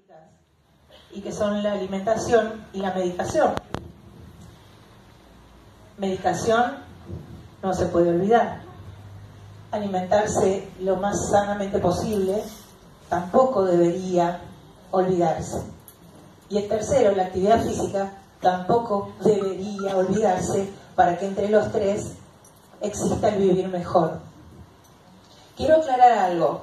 básicas y que son la alimentación y la medicación. Medicación no se puede olvidar. Alimentarse lo más sanamente posible tampoco debería olvidarse. Y el tercero, la actividad física, tampoco debería olvidarse para que entre los tres exista el vivir mejor. Quiero aclarar algo.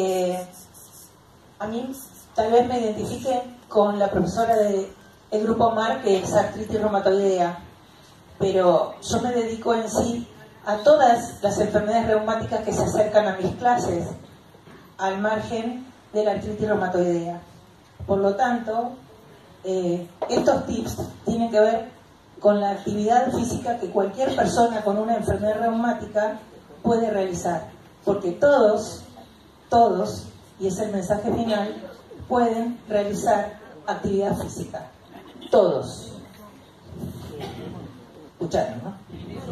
A mí tal vez me identifique con la profesora del grupo MAR, que es artritis reumatoidea, pero yo me dedico en sí a todas las enfermedades reumáticas que se acercan a mis clases, al margen de la artritis reumatoidea. Por lo tanto, estos tips tienen que ver con la actividad física que cualquier persona con una enfermedad reumática puede realizar, porque todos, y es el mensaje final, pueden realizar actividad física. Todos. ¿Escucharon, no?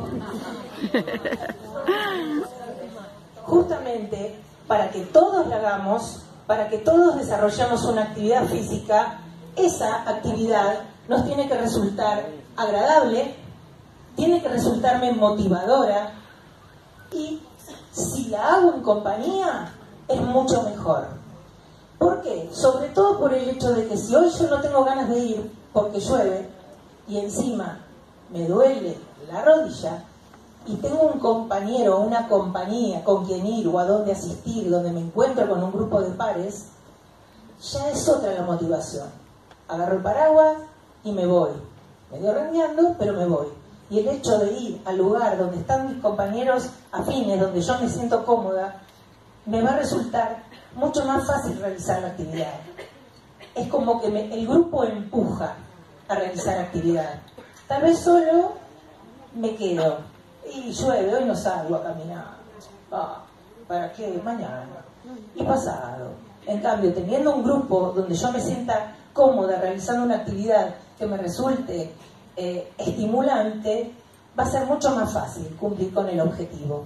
Justamente para que todos la hagamos, para que todos desarrollemos una actividad física, esa actividad nos tiene que resultar agradable, tiene que resultarme motivadora, y si la hago en compañía es mucho mejor. ¿Por qué? Sobre todo por el hecho de que si hoy yo no tengo ganas de ir porque llueve y encima me duele la rodilla y tengo un compañero o una compañía con quien ir o a dónde asistir, donde me encuentro con un grupo de pares, ya es otra la motivación. Agarro el paraguas y me voy, medio rengueando, pero me voy. Y el hecho de ir al lugar donde están mis compañeros afines, donde yo me siento cómoda, me va a resultar mucho más fácil realizar la actividad. Es como que el grupo empuja a realizar actividad. Tal vez solo me quedo y llueve, hoy no salgo a caminar. ¿Para qué? Mañana y pasado. En cambio, teniendo un grupo donde yo me sienta cómoda realizando una actividad que me resulte estimulante, va a ser mucho más fácil cumplir con el objetivo.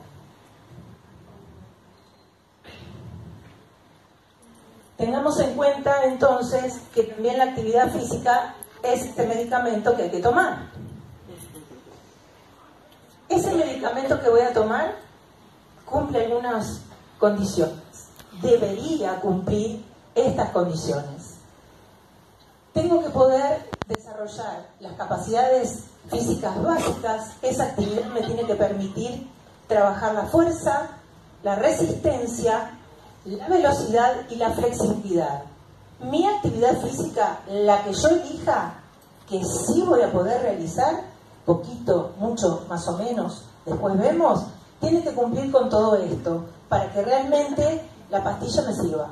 Tengamos en cuenta entonces que también la actividad física es este medicamento que hay que tomar. Ese medicamento que voy a tomar cumple algunas condiciones. Debería cumplir estas condiciones. Tengo que poder desarrollar las capacidades físicas básicas. Esa actividad me tiene que permitir trabajar la fuerza, la resistencia, la velocidad y la flexibilidad. Mi actividad física, la que yo elija, que sí voy a poder realizar, poquito, mucho, más o menos, después vemos, tiene que cumplir con todo esto para que realmente la pastilla me sirva.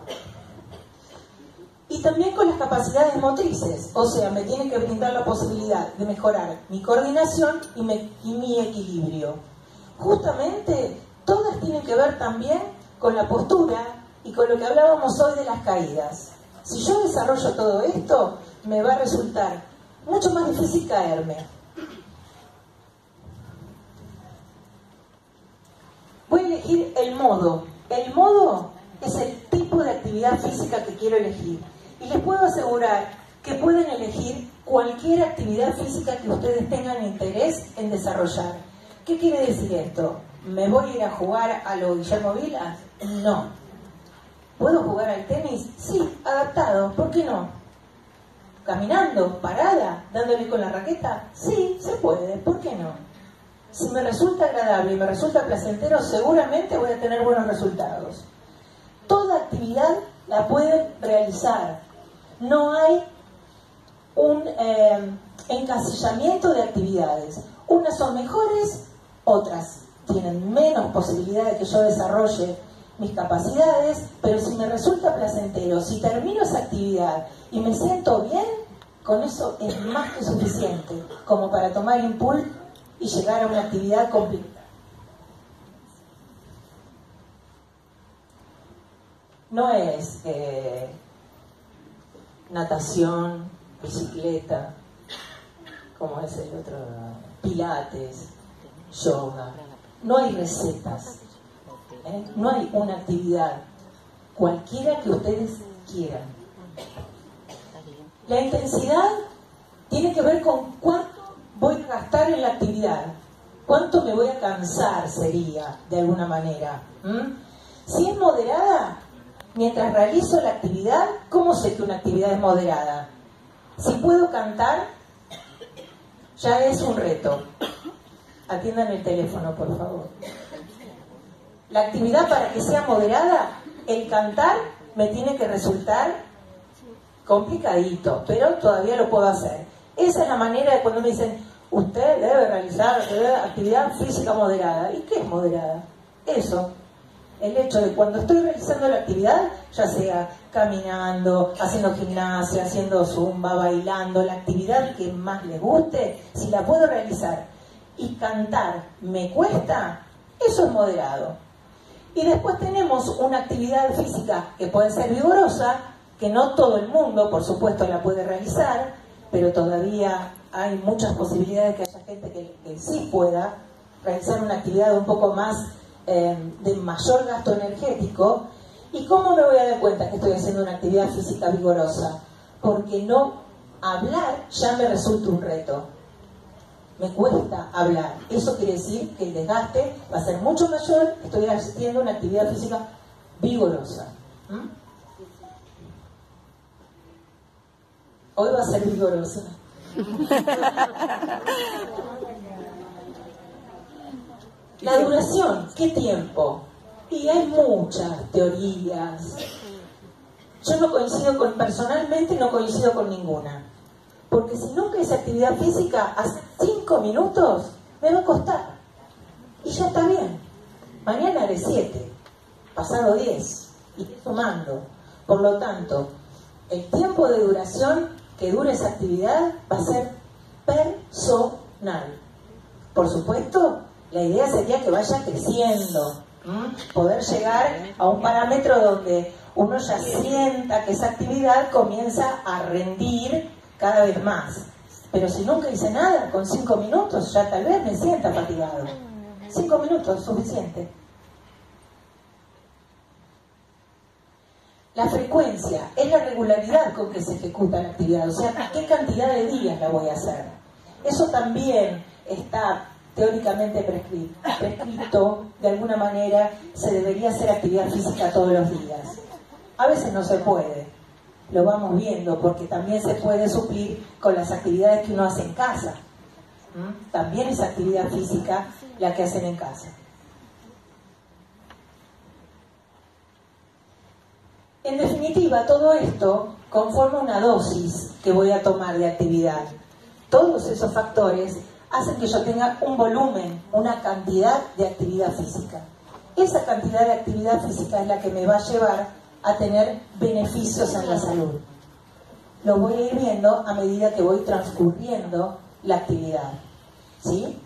Y también con las capacidades motrices, o sea, me tiene que brindar la posibilidad de mejorar mi coordinación y mi equilibrio. Justamente, todas tienen que ver también con la postura y con lo que hablábamos hoy de las caídas. Si yo desarrollo todo esto, me va a resultar mucho más difícil caerme. Voy a elegir el modo. El modo es el tipo de actividad física que quiero elegir. Y les puedo asegurar que pueden elegir cualquier actividad física que ustedes tengan interés en desarrollar. ¿Qué quiere decir esto? ¿Me voy a ir a jugar a lo Guillermo Vilas? No. ¿Puedo jugar al tenis? Sí, adaptado. ¿Por qué no? ¿Caminando? ¿Parada? ¿Dándole con la raqueta? Sí, se puede. ¿Por qué no? Si me resulta agradable y me resulta placentero, seguramente voy a tener buenos resultados. Toda actividad la pueden realizar. No hay un encasillamiento de actividades. Unas son mejores, otras tienen menos posibilidad de que yo desarrolle mis capacidades, pero si me resulta placentero, si termino esa actividad y me siento bien, con eso es más que suficiente como para tomar impulso y llegar a una actividad complicada. No es natación, bicicleta, como es el otro, pilates, yoga. No hay recetas. No hay una actividad, cualquiera que ustedes quieran. La intensidad tiene que ver con cuánto voy a gastar en la actividad, cuánto me voy a cansar sería, de alguna manera. Si es moderada, mientras realizo la actividad, ¿cómo sé que una actividad es moderada? Si puedo cantar, ya es un reto. Atiendan el teléfono, por favor. La actividad, para que sea moderada, el cantar me tiene que resultar complicadito, pero todavía lo puedo hacer. Esa es la manera de cuando me dicen, usted debe realizar actividad física moderada. ¿Y qué es moderada? Eso. El hecho de cuando estoy realizando la actividad, ya sea caminando, haciendo gimnasia, haciendo zumba, bailando, la actividad que más les guste, si la puedo realizar y cantar me cuesta, eso es moderado. Y después tenemos una actividad física que puede ser vigorosa, que no todo el mundo, por supuesto, la puede realizar, pero todavía hay muchas posibilidades de que haya gente que sí pueda realizar una actividad un poco más de mayor gasto energético. ¿Y cómo me voy a dar cuenta que estoy haciendo una actividad física vigorosa? Porque no hablar ya me resulta un reto. Me cuesta hablar. Eso quiere decir que el desgaste va a ser mucho mayor. Estoy haciendo una actividad física vigorosa. Hoy va a ser vigorosa. La duración, ¿qué tiempo? Y hay muchas teorías. Yo no coincido personalmente no coincido con ninguna. Porque si nunca hice actividad física, hace 5 minutos me va a costar. Y ya está bien. Mañana haré 7, pasado 10, y sumando. Por lo tanto, el tiempo de duración que dure esa actividad va a ser personal. Por supuesto, la idea sería que vaya creciendo, poder llegar a un parámetro donde uno ya sienta que esa actividad comienza a rendir cada vez más. Pero si nunca hice nada, con 5 minutos ya tal vez me sienta fatigado. 5 minutos, suficiente. La frecuencia es la regularidad con que se ejecuta la actividad, o sea, ¿qué cantidad de días la voy a hacer? Eso también está teóricamente prescrito, de alguna manera se debería hacer actividad física todos los días. A veces no se puede, lo vamos viendo, porque también se puede suplir con las actividades que uno hace en casa. También es actividad física la que hacen en casa. En definitiva, todo esto conforma una dosis que voy a tomar de actividad. Todos esos factores hacen que yo tenga un volumen, una cantidad de actividad física. Esa cantidad de actividad física es la que me va a llevar a tener beneficios en la salud. Lo voy a ir viendo a medida que voy transcurriendo la actividad. ¿Sí?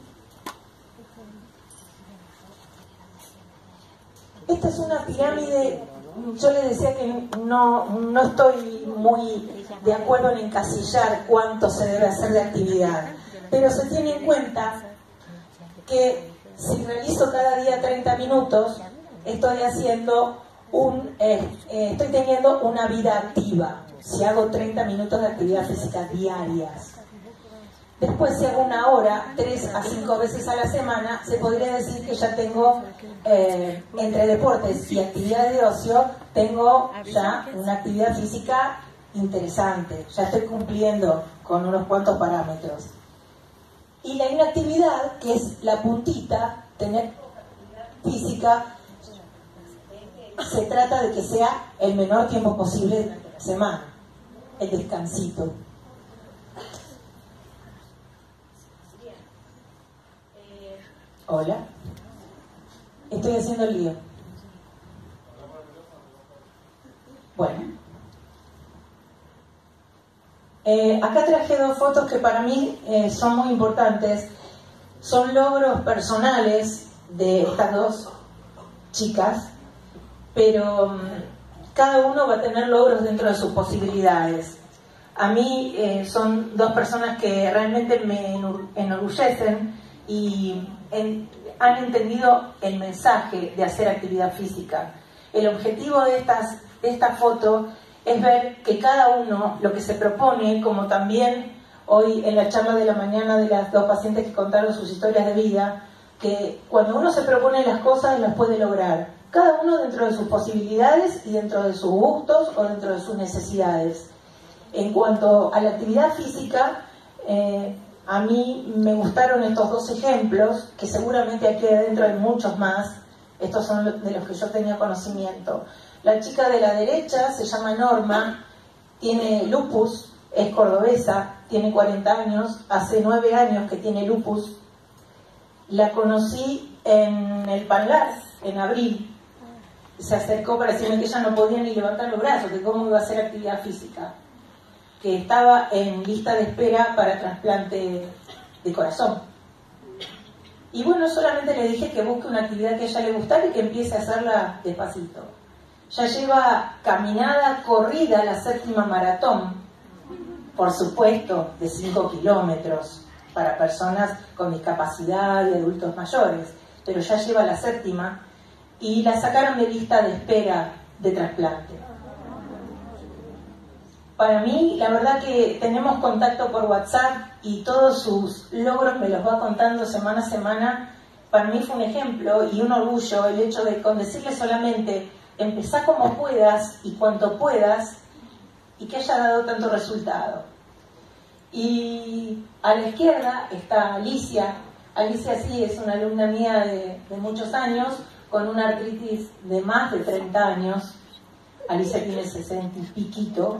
Esta es una pirámide. Yo les decía que no estoy muy de acuerdo en encasillar cuánto se debe hacer de actividad, pero se tiene en cuenta que si realizo cada día 30 minutos, estoy teniendo una vida activa. Si hago 30 minutos de actividad física diarias. Después, si hago una hora, 3 a 5 veces a la semana, se podría decir que ya tengo, entre deportes y actividad de ocio, tengo ya una actividad física interesante. Ya estoy cumpliendo con unos cuantos parámetros. Y la inactividad, que es la puntita, tener actividad física, se trata de que sea el menor tiempo posible de la semana. El descansito. Hola. Estoy haciendo el lío. Bueno. Acá traje 2 fotos que para mí son muy importantes. Son logros personales de estas 2 chicas, pero cada uno va a tener logros dentro de sus posibilidades. A mí son 2 personas que realmente me enorgullecen y han entendido el mensaje de hacer actividad física. El objetivo de esta foto es ver que cada uno lo que se propone, como también hoy en la charla de la mañana de las dos pacientes que contaron sus historias de vida, que cuando uno se propone las cosas las puede lograr, cada uno dentro de sus posibilidades y dentro de sus gustos o dentro de sus necesidades. En cuanto a la actividad física, a mí me gustaron estos dos ejemplos, que seguramente aquí adentro hay muchos más. Estos son de los que yo tenía conocimiento. La chica de la derecha se llama Norma, tiene lupus, es cordobesa, tiene 40 años, hace 9 años que tiene lupus. La conocí en el Panlar, en abril. Se acercó para decirme que ella no podía ni levantar los brazos, que cómo iba a hacer actividad física, que estaba en lista de espera para trasplante de corazón. Y bueno, solamente le dije que busque una actividad que a ella le gustara y que empiece a hacerla despacito. Ya lleva caminada, corrida la 7ª maratón, por supuesto, de 5 kilómetros para personas con discapacidad y adultos mayores, pero ya lleva la 7ª y la sacaron de lista de espera de trasplante. Para mí, la verdad que tenemos contacto por WhatsApp y todos sus logros me los va contando semana a semana. Para mí fue un ejemplo y un orgullo el hecho de con decirle solamente empezá como puedas y cuanto puedas, y que haya dado tanto resultado. Y a la izquierda está Alicia. Alicia sí es una alumna mía de muchos años, con una artritis de más de 30 años. Alicia tiene 60 y piquito.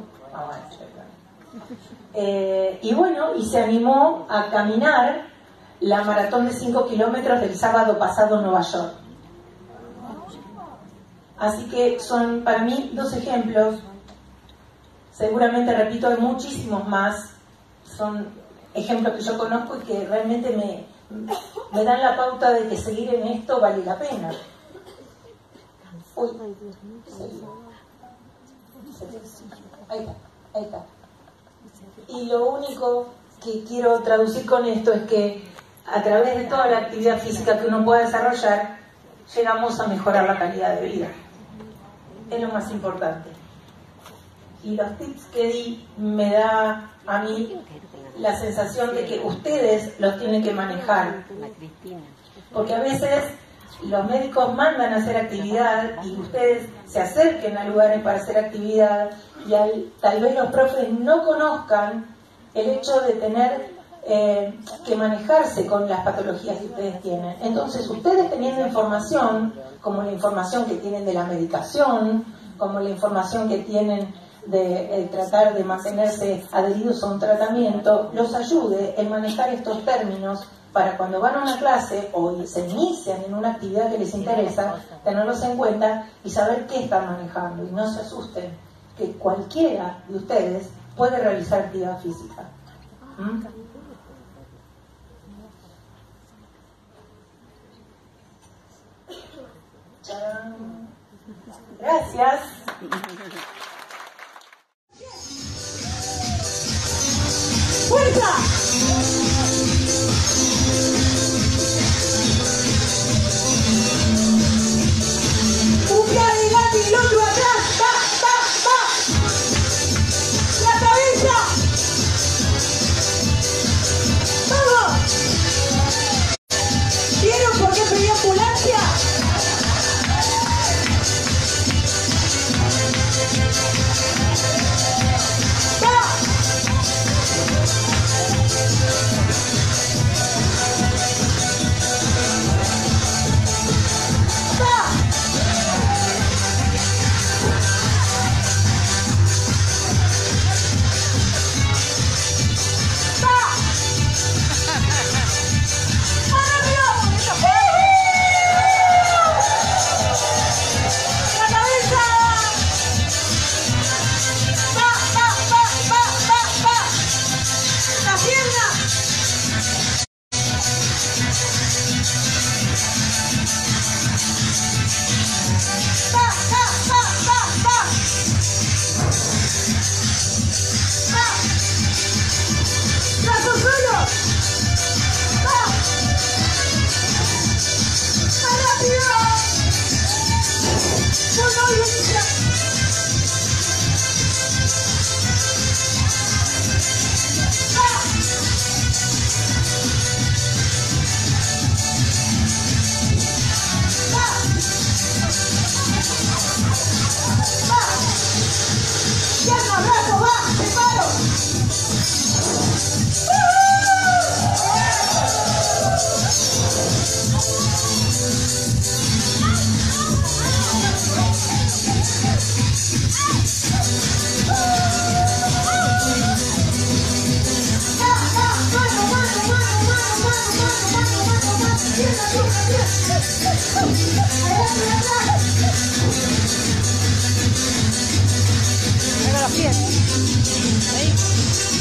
Y bueno, y se animó a caminar la maratón de 5 kilómetros del sábado pasado en Nueva York. Así que son para mí dos ejemplos. Seguramente, repito, hay muchísimos más. Son ejemplos que yo conozco y que realmente me dan la pauta de que seguir en esto vale la pena. Uy, ahí está. Y lo único que quiero traducir con esto es que a través de toda la actividad física que uno pueda desarrollar, llegamos a mejorar la calidad de vida. Es lo más importante. Y los tips que di me da a mí la sensación de que ustedes los tienen que manejar. Porque a veces los médicos mandan a hacer actividad y ustedes se acerquen a lugares para hacer actividad y tal vez los profes no conozcan el hecho de tener que manejarse con las patologías que ustedes tienen. Entonces, ustedes teniendo información, como la información que tienen de la medicación, como la información que tienen de tratar de mantenerse adheridos a un tratamiento, los ayude en manejar estos términos para cuando van a una clase o se inician en una actividad que les interesa, tenerlos en cuenta y saber qué están manejando. Y no se asusten, que cualquiera de ustedes puede realizar actividad física. Gracias. ¡Fuerza! Un pie adelante y el otro atrás. ¡Va, va, va! ¡La cabeza! ¡Vamos! ¿Vieron por qué pedí ambulancia? Mueva los pies. Ahí.